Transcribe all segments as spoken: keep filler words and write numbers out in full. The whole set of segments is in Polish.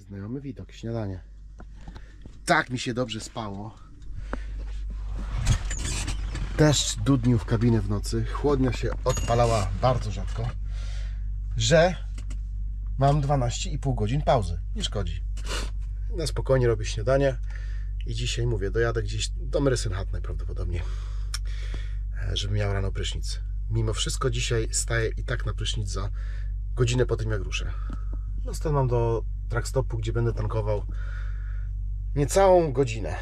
Znajomy widok, śniadanie. Tak mi się dobrze spało. Deszcz dudnił w kabinę w nocy, chłodnia się odpalała bardzo rzadko, że mam dwanaście i pół godzin pauzy. Nie szkodzi. Na spokojnie robię śniadanie i dzisiaj mówię, dojadę gdzieś do Merysenhat najprawdopodobniej, żeby miał rano prysznic. Mimo wszystko dzisiaj staję i tak na prysznic za godzinę po tym, jak ruszę. No stąd mam do truckstopu, gdzie będę tankował niecałą godzinę.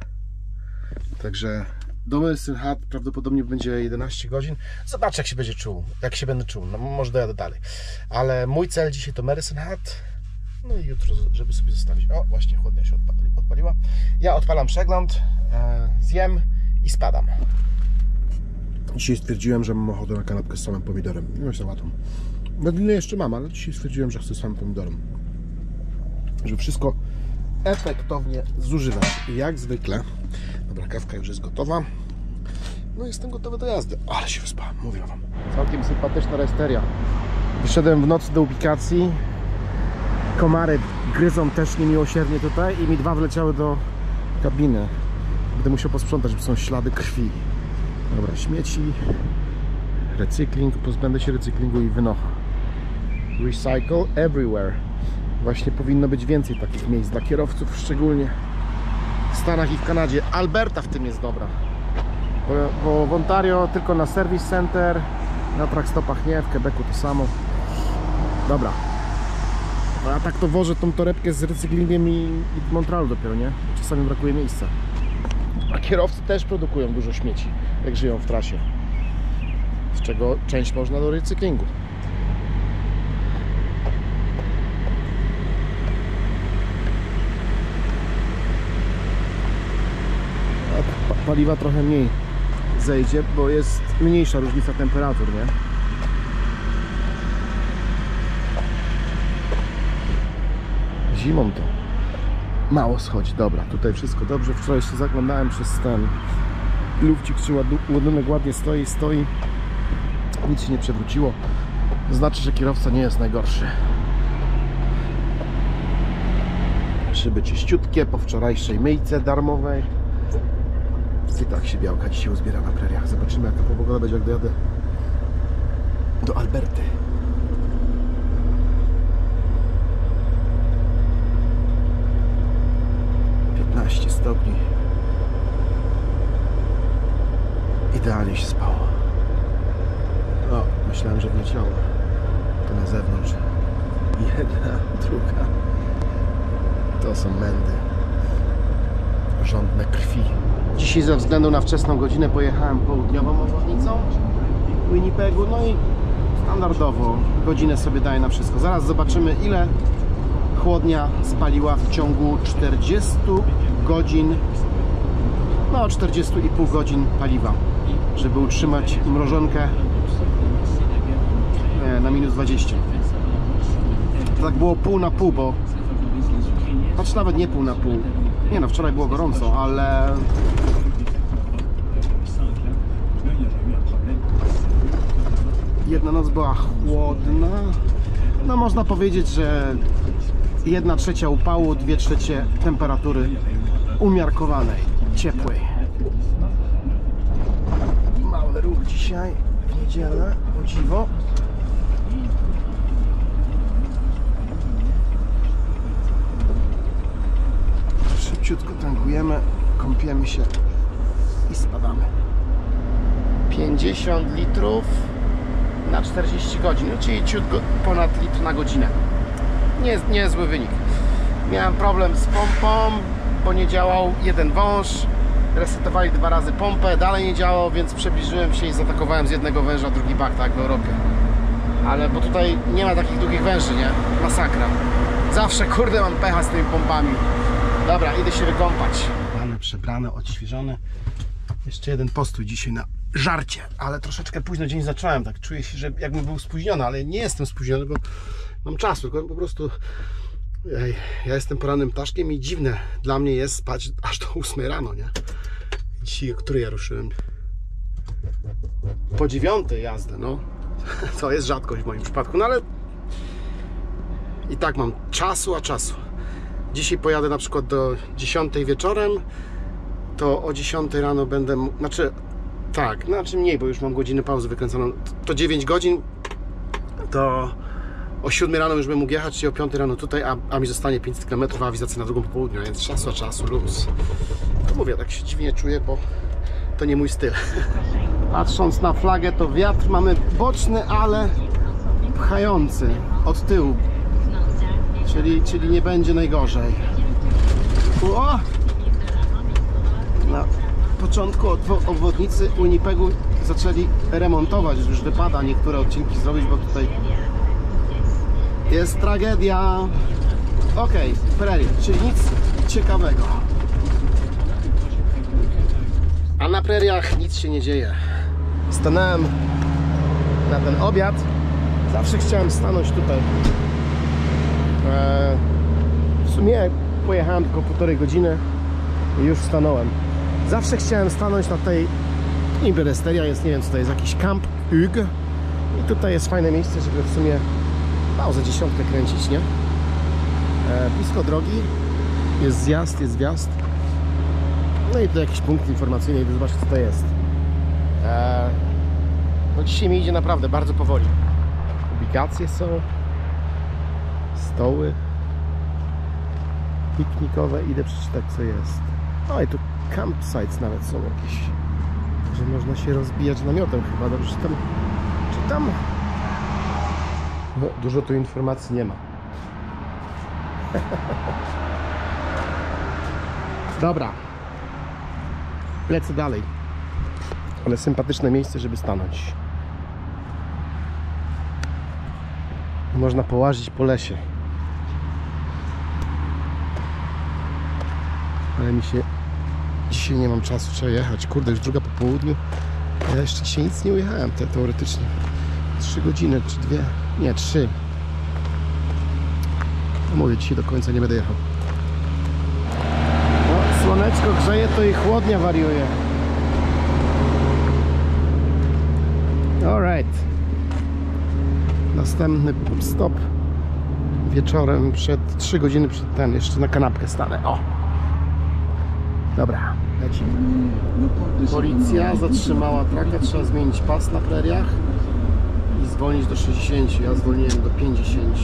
Także do Merysenhat prawdopodobnie będzie jedenaście godzin. Zobaczę, jak się będzie czuł, jak się będę czuł. No może dojadę dalej. Ale mój cel dzisiaj to Merysenhat. No i jutro, żeby sobie zostawić. O, właśnie chłodnia się odpali, odpaliła. Ja odpalam przegląd, e, zjem i spadam. Dzisiaj stwierdziłem, że mam ochotę na kanapkę z samym pomidorem. Nie sałatą. Wędlinę jeszcze mam, ale dzisiaj stwierdziłem, że chcę z samym pomidorem. Żeby wszystko efektownie zużywać. I jak zwykle. Dobra, kawka już jest gotowa. No jestem gotowy do jazdy. Ale się wyspałem, mówię wam. Całkiem sympatyczna rejsteria. Wyszedłem w nocy do ubikacji. Komary gryzą też niemiłosiernie tutaj i mi dwa wleciały do kabiny. Będę musiał posprzątać, bo są ślady krwi. Dobra, śmieci, recykling, pozbędę się recyklingu i wynocha. Recycle everywhere. Właśnie powinno być więcej takich miejsc dla kierowców, szczególnie w Stanach i w Kanadzie. Alberta w tym jest dobra, bo, bo w Ontario tylko na service center, na truckstopach nie, w Quebecu to samo. Dobra. A tak to wożę tą torebkę z recyklingiem i, i w Montrealu dopiero, nie? Czasami brakuje miejsca. A kierowcy też produkują dużo śmieci, jak żyją w trasie. Z czego część można do recyklingu. A paliwa trochę mniej zejdzie, bo jest mniejsza różnica temperatur, nie? Zimą to mało schodzi. Dobra, tutaj wszystko dobrze. Wczoraj jeszcze zaglądałem przez ten lufcik, czy ładunek ładnie stoi, stoi. Nic się nie przewróciło. To znaczy, że kierowca nie jest najgorszy. Szyby czyściutkie po wczorajszej myjce darmowej. I tak się białka dzisiaj uzbiera na preriach. Zobaczymy, jaka pogoda będzie, jak dojadę do Alberty. piętnaście stopni. Idealnie się spało. O, myślałem, że wleciało. To na zewnątrz. Jedna, druga. To są mędy. Żądne krwi. Dzisiaj ze względu na wczesną godzinę pojechałem południową obwodnicą Winnipegu. No i standardowo godzinę sobie daję na wszystko. Zaraz zobaczymy, ile chłodnia spaliła w ciągu czterdziestu godzin, no czterdziestu i pół godzin paliwa, żeby utrzymać mrożonkę na minus dwadzieścia. Tak było pół na pół, bo znaczy nawet nie pół na pół. Nie no, wczoraj było gorąco, ale jedna noc była chłodna. No można powiedzieć, że jedna trzecia upału, dwie trzecie temperatury umiarkowanej, ciepłej. Mały ruch dzisiaj w niedzielę, o dziwo. Szybciutko tankujemy, kąpiemy się i spadamy. pięćdziesiąt litrów na czterdzieści godzin, czyli ciut ponad litr na godzinę. Nie, nie zły wynik. Miałem problem z pompą, bo nie działał jeden wąż. Resetowali dwa razy pompę, dalej nie działał, więc przybliżyłem się i zaatakowałem z jednego węża drugi bak, tak w Europie. Ale bo tutaj nie ma takich długich węży, nie? Masakra. Zawsze kurde mam pecha z tymi pompami. Dobra, idę się wykąpać. Przebrane, przebrane, odświeżone. Jeszcze jeden postój dzisiaj na żarcie, ale troszeczkę późno dzień zacząłem, tak czuję się, że jakbym był spóźniony, ale nie jestem spóźniony, bo mam czasu, tylko po prostu ej, ja jestem porannym ptaszkiem i dziwne dla mnie jest spać aż do ósmej rano, nie? Dzisiaj, o której ja ruszyłem? Po dziewiątej jazdę, no. To jest rzadkość w moim przypadku, no ale i tak mam czasu, a czasu. dzisiaj pojadę na przykład do dziesiątej wieczorem, to o dziesiątej rano będę, znaczy tak, znaczy mniej, bo już mam godzinę pauzy wykręconą, to dziewięć godzin, to o siódmej rano już bym mógł jechać, czyli o piątej rano tutaj, a, a mi zostanie pięćset kilometrów, a awizacja na drugą po południu, więc czasu a czasu, luz. To mówię, tak się dziwnie czuję, bo to nie mój styl. Patrząc na flagę, to wiatr mamy boczny, ale pchający od tyłu, czyli, czyli nie będzie najgorzej. O! Na początku obwodnicy Winnipegu zaczęli remontować, już wypada niektóre odcinki zrobić, bo tutaj jest tragedia. Ok, prerie, czyli nic ciekawego. A na preriach nic się nie dzieje. Stanąłem na ten obiad. Zawsze chciałem stanąć tutaj. Eee, w sumie pojechałem tylko półtorej godziny i już stanąłem. Zawsze chciałem stanąć na tej Imberesteria, jest, nie wiem co to jest, jakiś Camp Hug. I tutaj jest fajne miejsce, żeby w sumie pauzę dziesiątkę kręcić, nie? Eee, blisko drogi. Jest zjazd, jest wjazd. No i tu jakiś punkt informacyjny, idę zobaczyć co to jest. Eee, no dzisiaj mi idzie naprawdę bardzo powoli. Ubikacje są, stoły piknikowe, idę przeczytać co jest. O i tu campsites nawet są jakieś, że można się rozbijać namiotem chyba, dobrze czytam? Czytam? No, dużo tu informacji nie ma. Dobra. Lecę dalej. Ale sympatyczne miejsce, żeby stanąć. Można połazić po lesie. Ale mi się... Dzisiaj nie mam czasu, trzeba jechać. Kurde, już druga po południu. Ja jeszcze dzisiaj nic nie ujechałem, te, teoretycznie. Trzy godziny, czy dwie? Nie, trzy. No mówię, dzisiaj do końca nie będę jechał. No, słoneczko grzeje, to i chłodnia wariuje. Alright. Następny stop wieczorem, przed trzy godziny przed ten, jeszcze na kanapkę stanę. O! Dobra, lecimy. Policja zatrzymała traka, trzeba zmienić pas na preriach i zwolnić do sześćdziesięciu. Ja zwolniłem do pięćdziesięciu.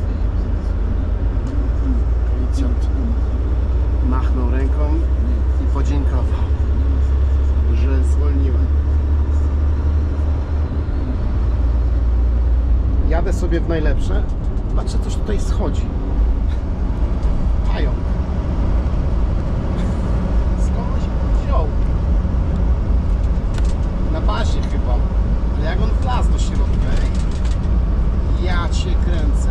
Policjant machnął ręką i podziękował, że zwolniłem. Jadę sobie w najlepsze. Patrzę, coś tutaj schodzi. Pająk. Skąd on się wziął? Na bazie chyba. Ale jak on wlazł do środka? Ej. Ja cię kręcę.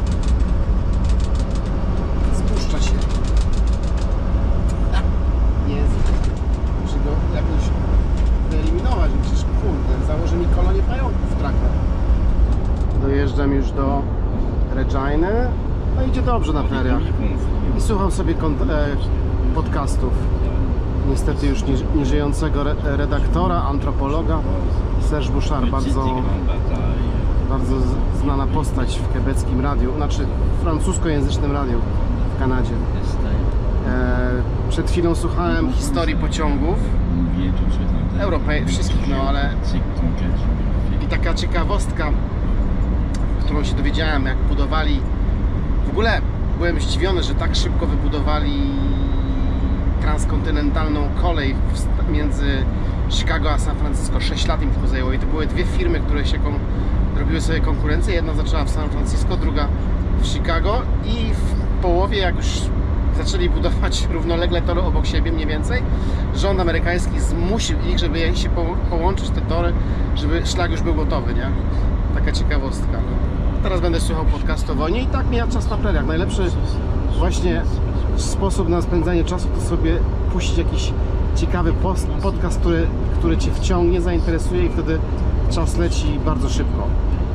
Spuszcza się. Jezu. Muszę go jakoś wyeliminować. Przecież kurde, założy mi kolonie pająków w trakę. Dojeżdżam już do Reginy. No idzie dobrze na preriach. I słucham sobie podcastów. Niestety już nieżyjącego redaktora, antropologa Serge Bouchard, bardzo, bardzo znana postać w quebeckim radiu, znaczy francuskojęzycznym radiu w Kanadzie. Przed chwilą słuchałem historii pociągów europejskich, wszystkich, no ale i taka ciekawostka, którą się dowiedziałem, jak budowali, w ogóle byłem zdziwiony, że tak szybko wybudowali transkontynentalną kolej między Chicago a San Francisco. sześć lat im tylko zajęło i to były dwie firmy, które się robiły sobie konkurencję. Jedna zaczęła w San Francisco, druga w Chicago i w połowie, jak już zaczęli budować równolegle tory obok siebie mniej więcej, rząd amerykański zmusił ich, żeby się połączyć te tory, żeby szlak już był gotowy, nie? Taka ciekawostka. Teraz będę słuchał podcastu o wojnie i tak mija czas na preriach. Najlepszy właśnie sposób na spędzanie czasu to sobie puścić jakiś ciekawy post, podcast, który, który Cię wciągnie, zainteresuje i wtedy czas leci bardzo szybko.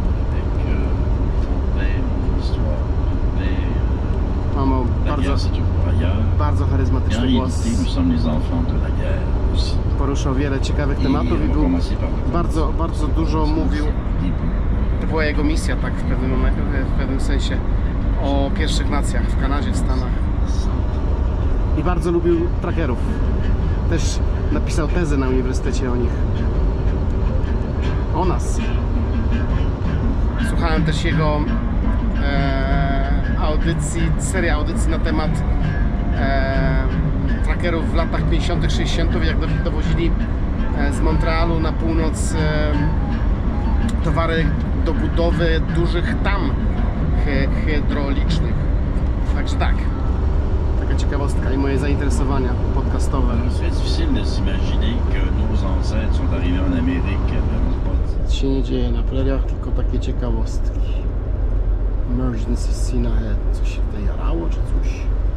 Mam bardzo, bardzo charyzmatyczny głos. Poruszał wiele ciekawych tematów i był bardzo, bardzo dużo mówił. To była jego misja, tak w pewnym momencie, w pewnym sensie, o pierwszych nacjach w Kanadzie, w Stanach. I bardzo lubił trackerów. Też napisał tezę na uniwersytecie o nich. O nas. Słuchałem też jego e, audycji, serii audycji na temat e, trackerów w latach pięćdziesiątych, sześćdziesiątych, jak dowozili e, z Montrealu na północ e, towary do budowy dużych tam hy, hydraulicznych. Także tak. Taka ciekawostka i moje zainteresowania podcastowe. C'est difficile de s'imaginer que nos ancêtres sont arrivés en Amérique. Nic się nie dzieje na preriach, tylko takie ciekawostki. Emergency scene ahead. Coś się tutaj jarało, czy coś?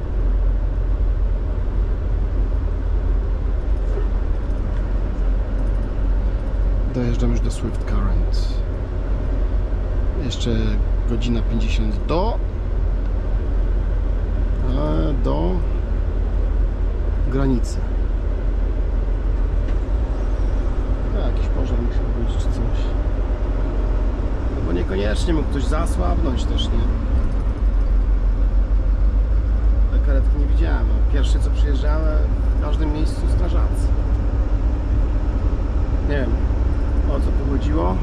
Dojeżdżam już do Swift Current. Jeszcze godzina pięćdziesiąt do do granicy. No, jakiś pożar musiał być czy coś. No bo niekoniecznie mógł ktoś zasłabnąć też, nie? Ale karetki nie widziałem. Pierwsze co przyjeżdżałem, w każdym miejscu strażacy. Nie wiem, o co tu chodziło.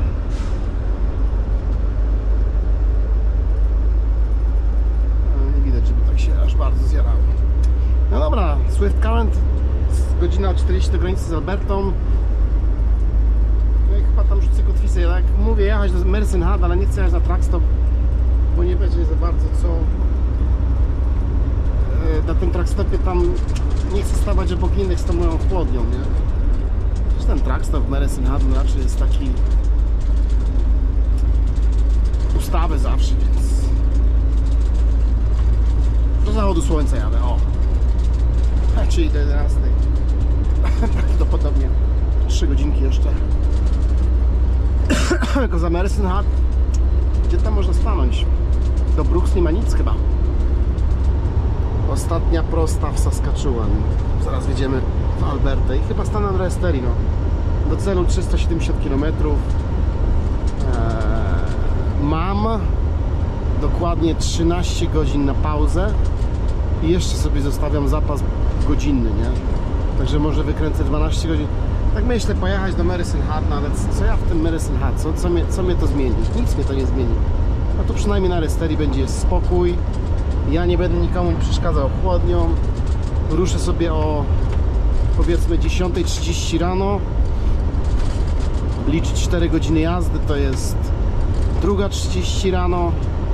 Żeby tak się aż bardzo zjarało. No dobra, Swift Current, godzina czterdzieści do granicy z Albertą. No i chyba tam rzucę kotwicę. Jak mówię jechać do Medicine Hat, ale nie chcę jechać na trackstop, bo nie będzie za bardzo co. Na tym trackstopie tam nie chcę stawać obok innych z tą moją chłodnią, nie? Przecież ten trackstop w Medicine Hat raczej jest taki ustawy zawsze, więc do zachodu słońca jadę, o. Czyli do jedenastej. Prawdopodobnie trzy godzinki jeszcze. Jako za Medicine Hat. Gdzie tam można stanąć? Do Brooks nie ma nic chyba. Ostatnia prosta w Saskatchewan. Zaraz wjedziemy w Albertę i chyba stanę na Resterii, no. Do celu trzysta siedemdziesiąt kilometrów. eee, Mam dokładnie trzynaście godzin na pauzę i jeszcze sobie zostawiam zapas godzinny, nie? Także może wykręcę dwanaście godzin. Tak myślę, pojechać do Medicine Hat, no ale co ja w tym Medicine Hat? Co, co, mnie, co mnie to zmieni? Nic mnie to nie zmieni. No to przynajmniej na Resterii będzie spokój. Ja nie będę nikomu przeszkadzał chłodnią. Ruszę sobie o powiedzmy dziesiąta trzydzieści rano. Liczyć cztery godziny jazdy to jest druga trzydzieści rano.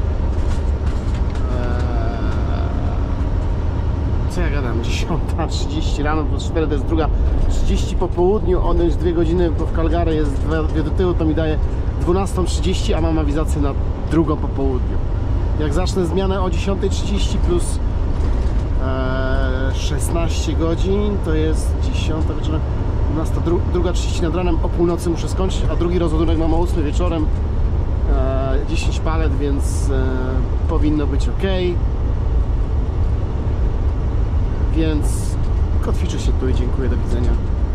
Co ja gadam? dziesiąta trzydzieści rano plus cztery to jest druga trzydzieści po południu. Odjąć dwie godziny, bo w Calgary jest dwie do tyłu, to mi daje dwunasta trzydzieści, a mam awizację na drugą po południu. Jak zacznę zmianę o dziesiąta trzydzieści plus e, szesnaście godzin, to jest dziesiąta wieczorem, dwunasta, dru, druga trzydzieści nad ranem, o północy muszę skończyć, a drugi rozładunek mam o ósmej wieczorem, e, dziesięć palet, więc e, powinno być ok. Więc kotwiczę się tu i dziękuję, do widzenia.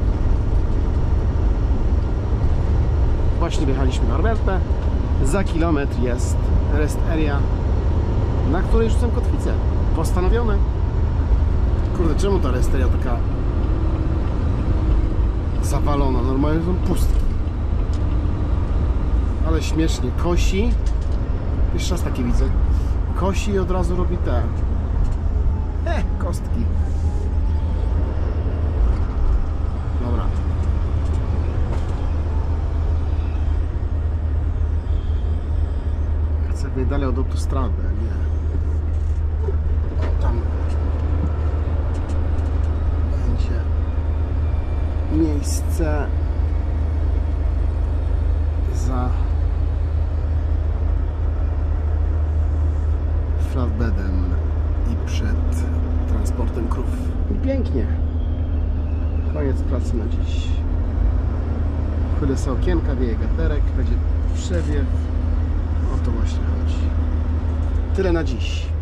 Właśnie wjechaliśmy na Albertę. Za kilometr jest rest area, na której rzucam kotwicę. Postanowione. Kurde, czemu ta rest area taka zawalona? Normalnie są pustki. Ale śmiesznie. Kosi. Jeszcze raz takie widzę. Kosi i od razu robi te He, kostki. Dobra. Chcę być dalej od autostrady, nie. O, tam będzie miejsce za flatbedem i przed transportem krów. I pięknie. Koniec pracy na dziś. Chylę sobie okienka, wieje gaterek, będzie przewiew. O to właśnie chodzi. Tyle na dziś.